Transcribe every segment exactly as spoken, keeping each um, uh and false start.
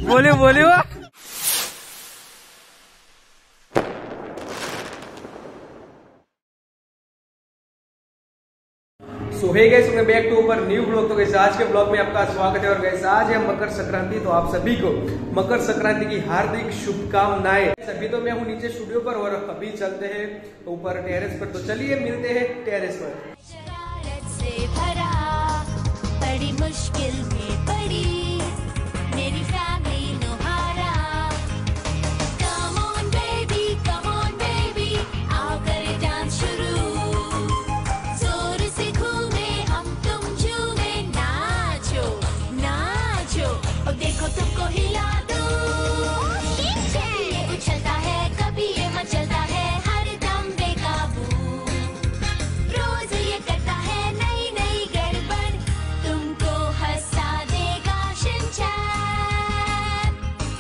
बोले बोले वो so hey guys, welcome back to our new blog. तो गाइस आज के ब्लॉग में आपका स्वागत है। और गाइस आज है मकर संक्रांति, तो आप सभी को मकर संक्रांति की हार्दिक शुभकामनाएं। अभी तो मैं हूँ नीचे स्टूडियो पर और अभी चलते हैं ऊपर टेरेस पर। तो चलिए मिलते हैं टेरेस पर। बड़ी मुश्किल में पड़ी मेरी फैमिली नुहारा। Come on baby, come on baby, आओ करे डांस शुरू। जोर से घूमे हम तुम झूमे, नाचो नाचो और देखो तुमको हिला दो। ये उछलता है कभी ये मचलता है, हर दम बेकाबू। रोज ये करता है नई नई गड़बड़, तुमको हंसा देगा शिनचैन।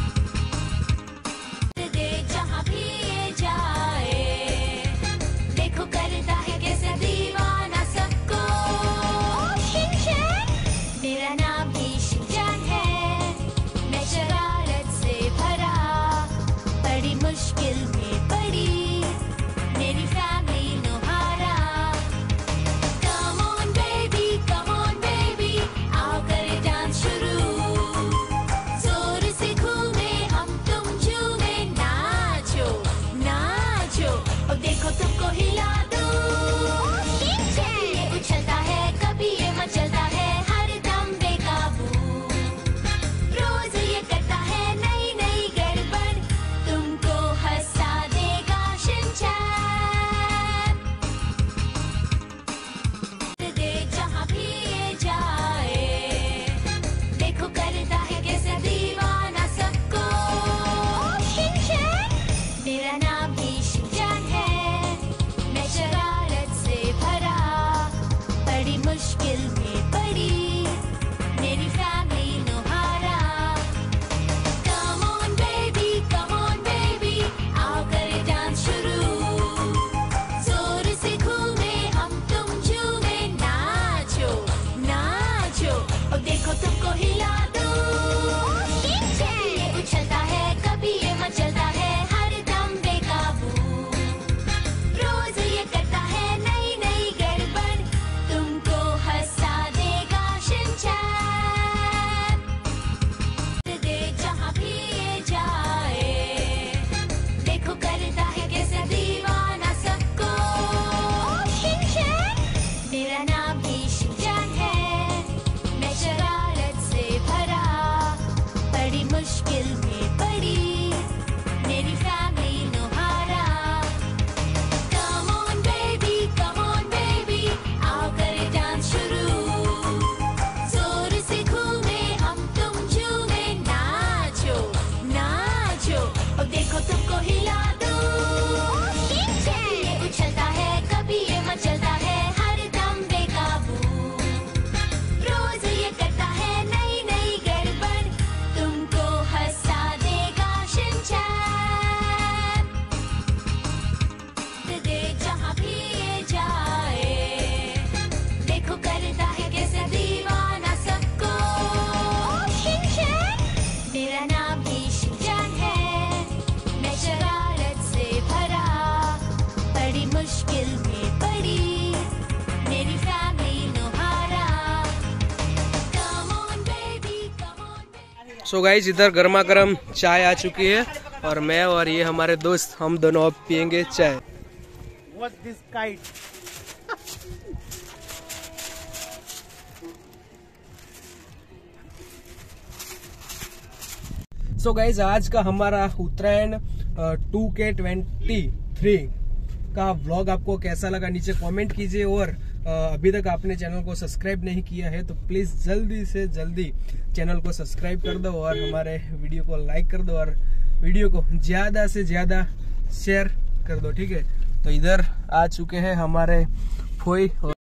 दे जहाँ भी ये जाए, देखो करता है कैसे दीवाना सबको। शिनचैन मेरा नाम भी शिनचैन है, मैं शरारत से भरा बड़ी मुश्किल में पड़ी मेरी फैमिली नुहारा। Come on baby, come on baby, आओ करे डांस शुरू। जोर से घूमे हम तुम झूमे, नाचो नाचो और देखो तुमको हिला दो। ये उछलता है कभी ये मचलता है, हर दम बेकाबू। रोज ये करता है नई नई गड़बड़, तुमको हंसा देगा शिनचैन। दे जहाँ भी ये जाए, देखो करता है कैसे दीवाना सबको। शिनचैन मेरा नाम भी शिनचैन है, मैं शरारत से भरा बड़ी मुश्किल में पड़ी मेरी फैमिली नुहारा। Come on baby, come on baby, आओ करे डांस शुरू। जोर से घूमे हम तुम झूमे, नाचो नाचो और देखो तुमको हिला दो। ये उछलता है कभी ये मचलता है, हर दम बेकाबू। रोज ये करता है नई नई गड़बड़, तुमको हंसा देगा शिनचैन। दे जहाँ भी ये जाए, देखो करता है कैसे दीवाना सबको। शिनचैन मेरा नाम भी शिनचैन है, मैं शरारत से भरा बड़ी मुश्किल में पड़ी मेरी फैमिली नुहारा। Come on baby, come on baby, आओ करे डांस शुरू। जोर से घूमे हम तुम झूमे, नाचो नाचो और देखो तुमको हिला दो। ये उछलता है कभी ये मचलता है, हर दम बेकाबू। रोज ये करता है नई नई गड़बड़, तुमको हंसा देगा शिनचैन। दे जहाँ भी ये जाए, देखो करता है कैसे दीवाना सबको। शिनचैन मेरा नाम भी शिनचैन है, मैं शरारत से भरा बड़ी मुश्किल में पड़ी मेरी फैमिली नुहारा। Come on baby, come on baby। So guys इधर गर्मा गर्म चाय आ चुकी है और मैं और ये हमारे दोस्त हम दोनों अब पियेंगे चाय। What's this kite? So guys आज का हमारा Uttarayan two K twenty three का व्लॉग आपको कैसा लगा नीचे कमेंट कीजिए। और अ, अभी तक आपने चैनल को सब्सक्राइब नहीं किया है तो प्लीज जल्दी से जल्दी चैनल को सब्सक्राइब कर दो और हमारे वीडियो को लाइक कर दो और वीडियो को ज्यादा से ज्यादा शेयर कर दो, ठीक है। तो इधर आ चुके हैं हमारे फोई और